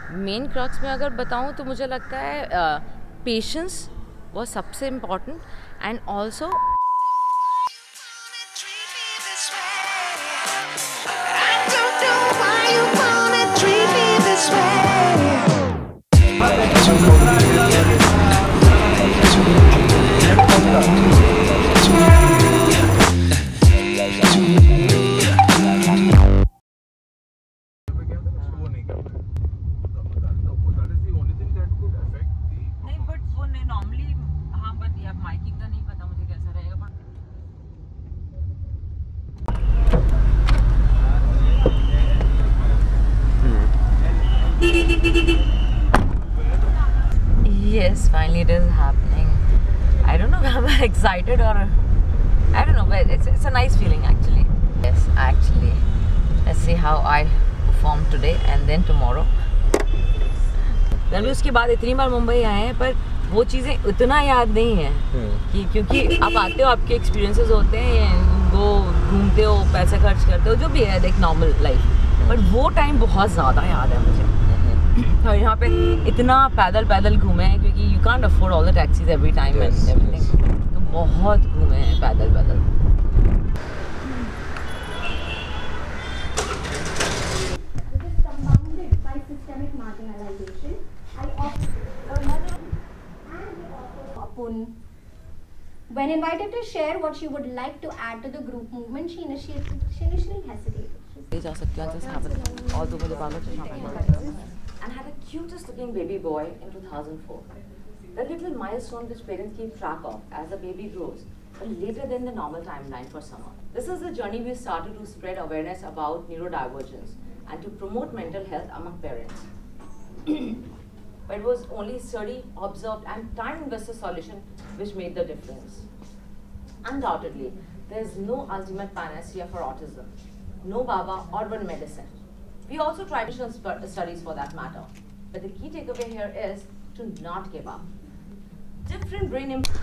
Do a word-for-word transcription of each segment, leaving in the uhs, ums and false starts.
Main crux में अगर बताऊँ तो मुझे लगता है पेशेंस वो सबसे important and also yes, finally it is happening. I don't know if I'm excited or I don't know, but it's, it's a nice feeling actually. Yes, actually. Let's see how I perform today and then tomorrow. then भी उसके बाद इतनी बार मुंबई आए हैं पर वो चीज़ें उतना याद नहीं है कि क्योंकि आप आते हो आपके एक्सपीरियंसेस होते हैं वो घूमते हो पैसे खर्च करते हो जो भी है एक नॉर्मल लाइफ बट वो टाइम बहुत ज़्यादा याद है मुझे और यहाँ पे इतना पैदल पैदल घूमे हैं क्योंकि you can't afford all the taxis every time and everything तो बहुत घूमे हैं पैदल पैदल When invited to share what she would like to add to the group movement, she initiated, she initially hesitated. जा सकते हैं just have it और दो मुझे बाबा चश्मा and had the cutest looking baby boy in two thousand four. The little milestone which parents keep track of as the baby grows, but later than the normal timeline for summer. This is the journey we started to spread awareness about neurodivergence and to promote mental health among parents. But it was only study, observed, and time-invested solution which made the difference. Undoubtedly, there is no ultimate panacea for autism, no Baba or one medicine. We also try additional studies for that matter. But the key takeaway here is to not give up. Different brain impact.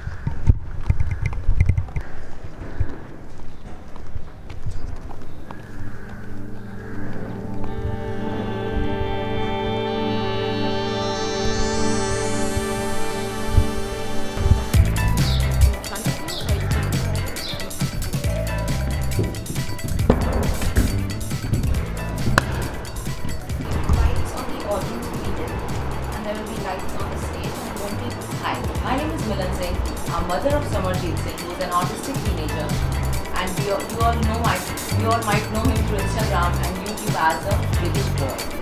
Mother of Samarjeet Singh, who is an autistic teenager, and you, you all know my, you all might know him through Instagram and YouTube as a British boy.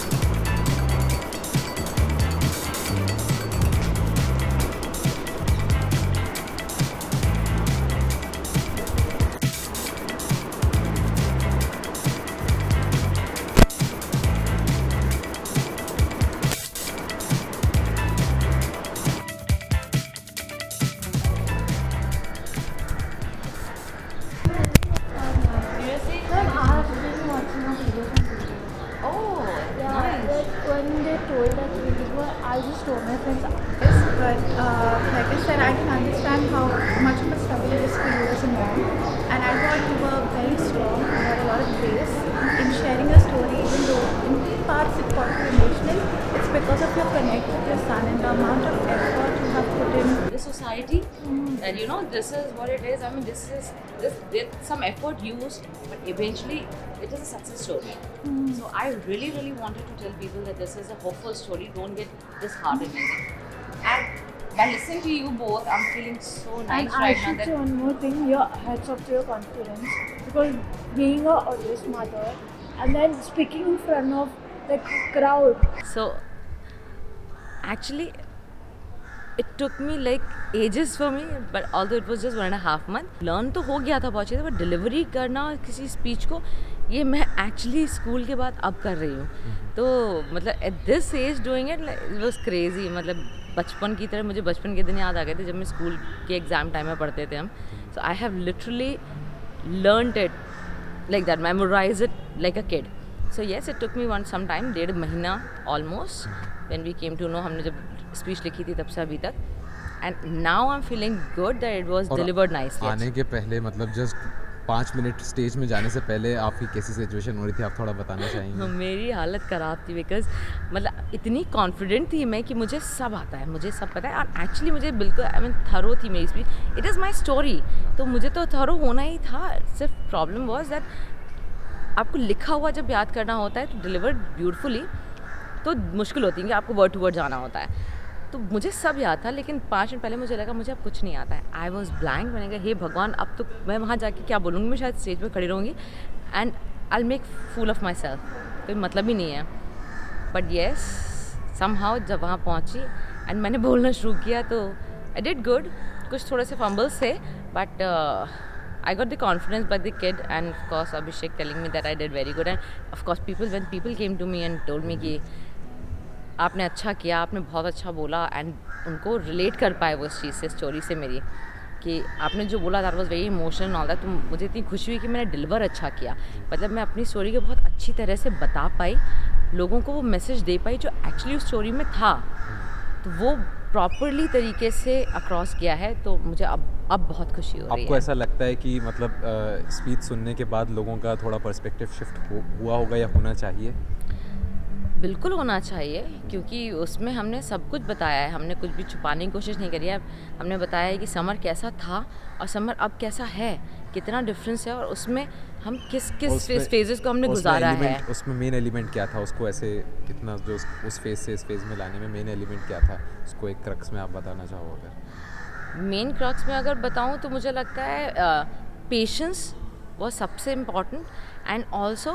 I just told my friends this, but uh, like I said, I can understand how much of a struggle it is for you as a mom, and I thought you were very strong and had a lot of grace in sharing your story, even though in parts it got you emotional. It's because of your connect with your son and the amount of effort you have put in. The society, mm. and you know, this is what it is. I mean, this is this did some effort used, but eventually it is a success story. Mm. So I really, really wanted to tell people that this is a hopeful story. Don't get disheartened. And by listening to you both, I'm feeling so nice and right I now. And I should say one more thing. Your hats off to your confidence, because being a autistic mother and then speaking in front of the crowd. So actually, it took me like ages for me, but although it was just one and a half month, learn तो हो गया था बहुत चीज़ें, but delivery करना किसी speech को ये मैं actually school के बाद अब कर रही हूँ. तो मतलब at this age doing it, like, it was crazy. मतलब बचपन की तरह मुझे बचपन के दिन याद आ गए थे जब मैं स्कूल के एग्ज़ाम टाइम में पढ़ते थे हम. So I have literally learned it like that, memorized it like a kid. So yes, it took me one some time, डेढ़ महीना almost, when we came to know हमने जब स्पीच लिखी थी तब से अभी तक, and now I am feeling good that it was delivered nicely. आने के पहले मतलब जस्ट पाँच मिनट स्टेज में जाने से पहले आपकी कैसी सिचुएशन हो रही थी, आप थोड़ा बताना चाहेंगे? मेरी हालत ख़राब थी बिकॉज मतलब इतनी कॉन्फिडेंट थी मैं कि मुझे सब आता है, मुझे सब पता है। और एक्चुअली मुझे बिल्कुल आई मीन थरो थी मेरी speech, it is my story, तो मुझे तो थरो होना ही था। सिर्फ प्रॉब्लम वॉज दैट आपको लिखा हुआ जब याद करना होता है तो डिलीवर्ड ब्यूटीफुली तो मुश्किल होती है कि आपको वर्ड टू वर्ड जाना होता है। तो मुझे सब याद था, लेकिन पाँच मिनट पहले मुझे लगा मुझे अब कुछ नहीं आता है। I was blank. मैंने कहा हे भगवान, अब तो मैं वहाँ जाके क्या बोलूँगी, मैं शायद स्टेज पर खड़ी रहूँगी and I make fool of myself, कोई मतलब ही नहीं है। बट येस समहाउ जब वहाँ पहुँची एंड मैंने बोलना शुरू किया तो आई डिड गुड। कुछ थोड़े से फंबल्स थे but I got the confidence by the kid and of course Abhishek telling me that I did very good and of course people when people came to me and told me कि आपने अच्छा किया, आपने बहुत अच्छा बोला and उनको relate कर पाए वो उस चीज़ से, स्टोरी से मेरी, कि आपने जो बोला that was very emotional all that. तो मुझे इतनी खुशी हुई कि मैंने डिलीवर अच्छा किया, मतलब मैं अपनी स्टोरी को बहुत अच्छी तरह से बता पाई, लोगों को वो मैसेज दे पाई जो एक्चुअली उस स्टोरी में था, तो वो प्रॉपरली तरीके से अक्रॉस किया है। तो मुझे अब अब बहुत खुशी हो रही है। आपको ऐसा लगता है कि मतलब स्पीच सुनने के बाद लोगों का थोड़ा पर्सपेक्टिव शिफ्ट हो, हुआ होगा या होना चाहिए? बिल्कुल होना चाहिए, क्योंकि उसमें हमने सब कुछ बताया है, हमने कुछ भी छुपाने की कोशिश नहीं करी है। हमने बताया है कि समर कैसा था और समर अब कैसा है, कितना डिफरेंस है और उसमें हम किस किस फेजेस को हमने गुजारा है। उसमें मेन एलिमेंट क्या था, उसको ऐसे कितना जो उस फेज से इस फेज में लाने में मेन एलिमेंट क्या था, उसको एक क्रक्स में आप बताना चाहो अगर? मेन क्रक्स में अगर बताऊं तो मुझे लगता है पेशेंस वो सबसे इम्पॉर्टेंट एंड ऑल्सो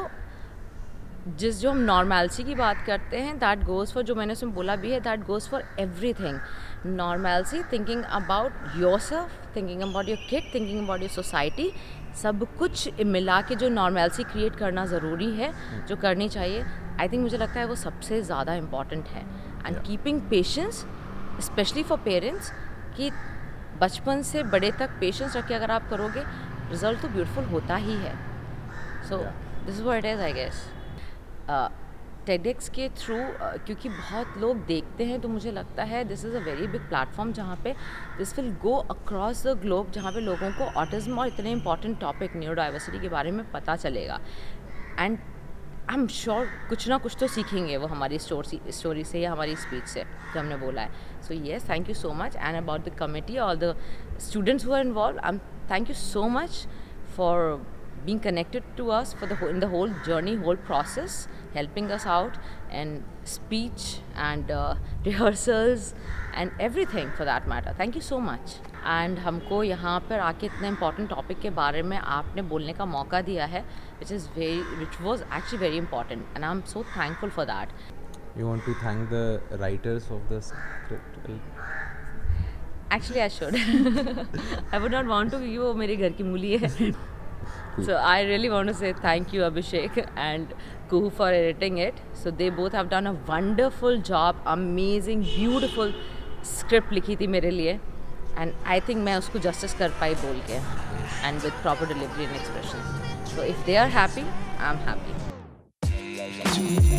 जिस जो हम नॉर्मैलिटी की बात करते हैं दैट गोज़ फॉर, जो मैंने उसमें बोला भी है, that goes for everything. Normality, thinking about yourself, thinking about your kid, thinking about your society, सब कुछ मिला के जो नॉर्मैलिटी क्रिएट करना ज़रूरी है, जो करनी चाहिए, आई थिंक मुझे लगता है वो सबसे ज़्यादा इम्पॉर्टेंट है। And keeping patience specially for parents, कि बचपन से बड़े तक पेशेंस रख के अगर आप करोगे रिजल्ट तो ब्यूटीफुल होता ही है। So this is what it is I guess. TEDx के थ्रू uh, क्योंकि बहुत लोग देखते हैं तो मुझे लगता है this is a very big platform जहाँ पे this will go across the globe, जहाँ पे लोगों को ऑटिज्म और इतने इंपॉर्टेंट टॉपिक न्यूरो डाइवर्सिटी के बारे में पता चलेगा एंड आई एम श्योर कुछ ना कुछ तो सीखेंगे वो हमारी स्टोरी स्टोरी से या हमारी स्पीच से जो हमने बोला है। So yes, thank you so much and about the committee all the students who are involved, I am thank you so much for being connected to us for the whole, in the whole journey, whole process, helping us out and speech and uh, rehearsals and everything for that matter. Thank you so much. And हमको यहाँ पर आके इतने important topic के बारे में आपने बोलने का मौका दिया है, which is very, which was actually very important, and I'm so thankful for that. You want to thank the writers of the script? Actually, I should. I would not want to. वो मेरे घर की मूली है. So I really want to say thank you, Abhishek and Kuhu, for editing it. So they both have done a wonderful job, amazing, beautiful script लिखी थी मेरे लिए, and I think मैं उसको justice कर पाई बोल के, and with proper delivery and expression. So if they are happy, I'm happy.